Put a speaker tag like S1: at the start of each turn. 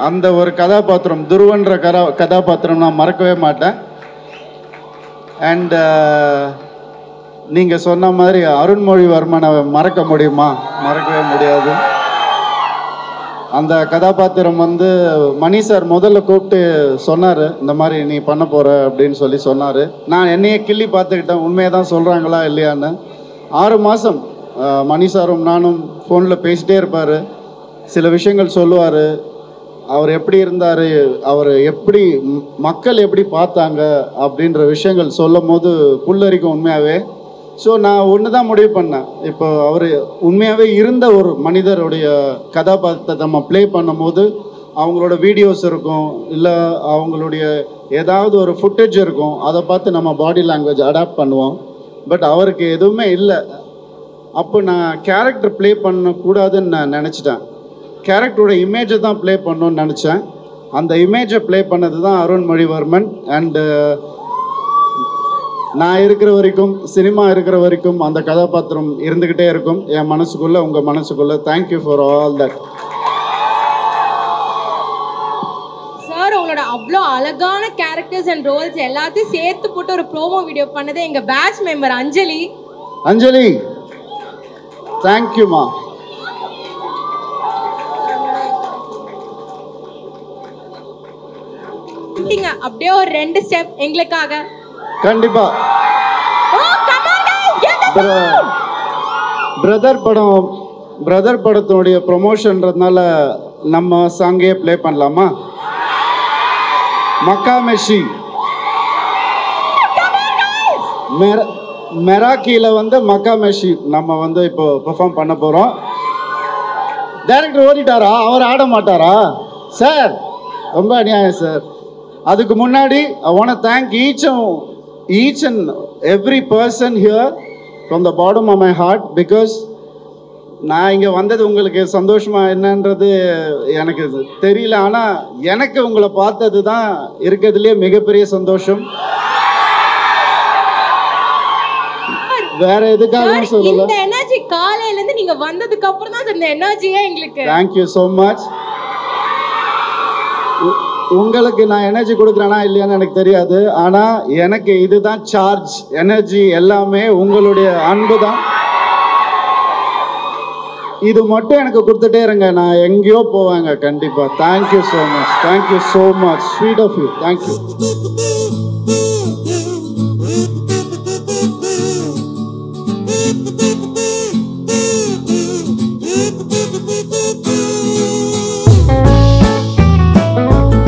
S1: அந்த ஒரு கதாபாத்திரம், துருவன்ற கதாபாத்திரம் நான் மறக்கவே மாட்டேன். அண்ட் நீங்கள் சொன்ன மாதிரி அருண்மொழிவர்மனை மறக்க முடியுமா? மறக்கவே முடியாது. அந்த கதாபாத்திரம் வந்து மணி சார் முதல்ல கூப்பிட்டு சொன்னார், இந்த மாதிரி நீ பண்ண போகிற அப்படின்னு சொல்லி சொன்னார். நான் என்னையே கிள்ளி பார்த்துக்கிட்டேன், உண்மையை தான் சொல்கிறாங்களா இல்லையான்னு. 6 மாதம் மணி சாரும் நானும் ஃபோனில் பேசிகிட்டே இருப்பார், சில விஷயங்கள் சொல்லுவார். அவர் எப்படி இருந்தார், அவர் எப்படி மக்கள் எப்படி பார்த்தாங்க அப்படின்ற விஷயங்கள் சொல்லும் போது புல்லரிக்கும் உண்மையாகவே. ஸோ நான் ஒன்று தான் முடிவு பண்ணேன், இப்போ அவர் உண்மையாகவே இருந்த ஒரு மனிதருடைய கதாபாத்திரத்தை நம்ம ப்ளே பண்ணும்போது அவங்களோட வீடியோஸ் இருக்கும், இல்லை அவங்களுடைய ஏதாவது ஒரு ஃபுட்டேஜ் இருக்கும், அதை பார்த்து நம்ம பாடி லாங்குவேஜ் அடாப்ட் பண்ணுவோம். பட் அவருக்கு எதுவுமே இல்லை. அப்போ நான் கேரக்டர் ப்ளே பண்ணக்கூடாதுன்னு நான் நினச்சிட்டேன். கேரக்டரோட இமேஜை தான் ப்ளே பண்ணணும்னு நினச்சேன். அந்த இமேஜை ப்ளே பண்ணது தான் அருண்மொழிவர்மன். அண்டு நான் இருக்கிற வரைக்கும், சினிமா இருக்கிற வரைக்கும் அந்த கதாபாத்திரம் இருந்துக்கிட்டே இருக்கும் என் மனசுக்குள்ளே, உங்கள் மனசுக்குள்ளே. Thank you for all that.
S2: Sir, உங்களோட அவ்வளோ அழகான கேரக்டர்ஸ் அண்ட் ரோல்ஸ் எல்லாத்தையும் சேர்த்து போட்டு ஒரு ப்ரோமோ வீடியோ பண்ணது எங்கள் பேட்ச் மெம்பர் அஞ்சலி.
S1: அஞ்சலி, தேங்க்யூமா.
S2: அப்படியே ஒரு 2 ஸ்டெப் எங்களுக்காக.
S1: கண்டிப்பா. பிரதர் படத்தினுடைய ப்ரொமோஷன்றதுனால நம்ம சாங்கே ப்ளே பண்ணலாமா? மக்காமெஷி மெராக்கியில் வந்து மக்காமெஷி நம்ம வந்து இப்போ பெர்ஃபார்ம் பண்ண போகிறோம். டைரக்டர் ஓடிட்டாரா? அவர் ஆட மாட்டாரா சார்? ரொம்ப அநியாயம் சார். அதுக்கு முன்னாடி I want to thank each and every person here from the bottom of my heart, because நான் இங்கே வந்தது உங்களுக்கு சந்தோஷமாக என்னன்றது எனக்கு தெரியல, ஆனால் எனக்கு உங்களை பார்த்தது தான் இருக்கிறதுலே மிகப்பெரிய சந்தோஷம். வேற எதுக்காகவும் சொல்லல.
S2: இந்த எனர்ஜி காலையில இருந்து நீங்க வந்ததுக்கு அப்புறம் தான் இந்த எனர்ஜியே எங்களுக்கு.
S1: Thank you so much. உங்களுக்கு நான் எனர்ஜி கொடுக்குறேனா இல்லையான்னு எனக்கு தெரியாது, ஆனால் எனக்கு இதுதான் சார்ஜ், எனர்ஜி எல்லாமே உங்களுடைய அன்பு தான். இது மட்டும் எனக்கு கொடுத்துட்டே இருங்க, நான் எங்கேயோ போவேங்க கண்டிப்பாக. Thank you so much, thank you so much, sweet of you, thank you.